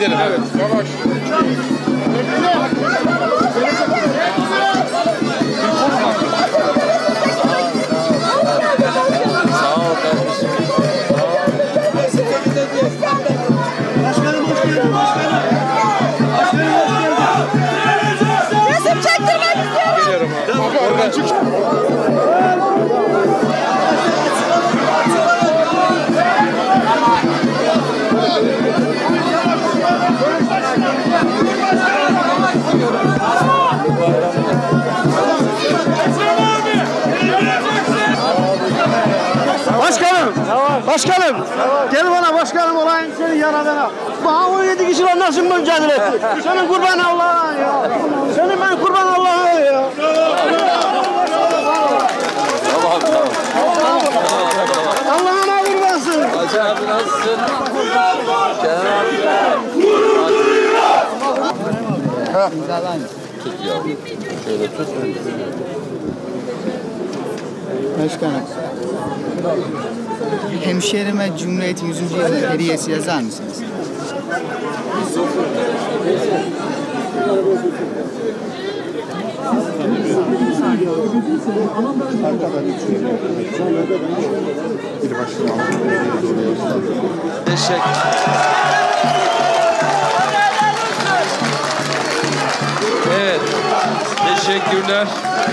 ederim. Evet, yavaş. Sağ ol kardeşim. Başkanım hoş geldin, başkanım. Başkanım hoş geldin. Resim çektirmek istiyorum. Geliyorum abi. Abi oradan çık. Başkanım, gel bana başkanım olayım seni yaradana. Bana 17 kişi var nasıl mücadele etti? Senin kurban Allah'a ya. Senin ben kurban Allah'a ya. Tamam. Allah'ına kurbansın. Hacı abi nasılsın? Kenan abi. Tut yavrum. Şöyle tut. Başkanım, hemşehrime Cumhuriyet'in 100. yılı hediyesi yazar mısınız? Teşekkür. Evet. Teşekkürler.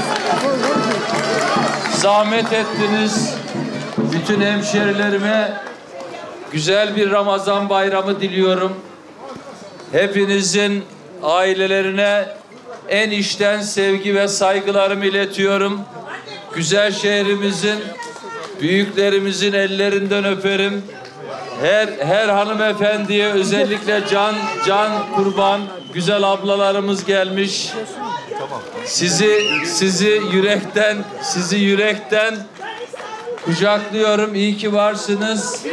Zahmet ettiniz. Bütün hemşerilerime güzel bir Ramazan bayramı diliyorum. Hepinizin ailelerine en içten sevgi ve saygılarımı iletiyorum. Güzel şehrimizin, büyüklerimizin ellerinden öperim. Her hanımefendiye özellikle can kurban güzel ablalarımız gelmiş. Sizi yürekten kucaklıyorum. İyi ki varsınız.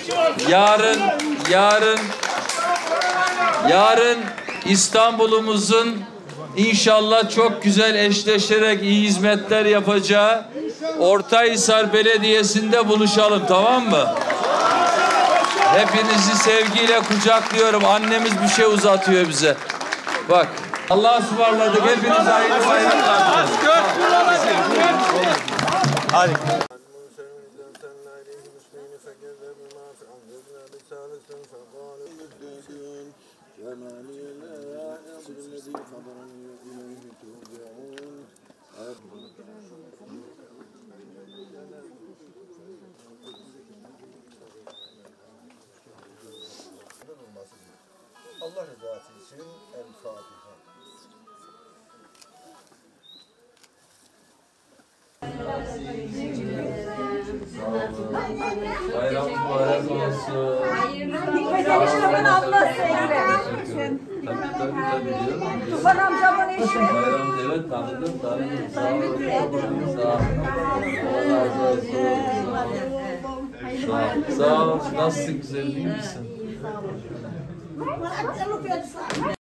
Yarın İstanbul'umuzun inşallah çok güzel eşleşerek iyi hizmetler yapacağı Ortahisar Belediyesi'nde buluşalım, tamam mı? Hepinizi sevgiyle kucaklıyorum. Annemiz bir şey uzatıyor bize. Bak. Allah'a ısmarladık. Hepinize hayırlı bayramlar. Hadi. Allah rızası için El Fatiha. Bayram mübarek olsun. Eniştemin ablası Tabii biliyorum. Tufan amcamın eşi. Bayram evet tanıdım. Sağ olun. Sağ olun. Sağ ol. Nasılsın güzel değil misin?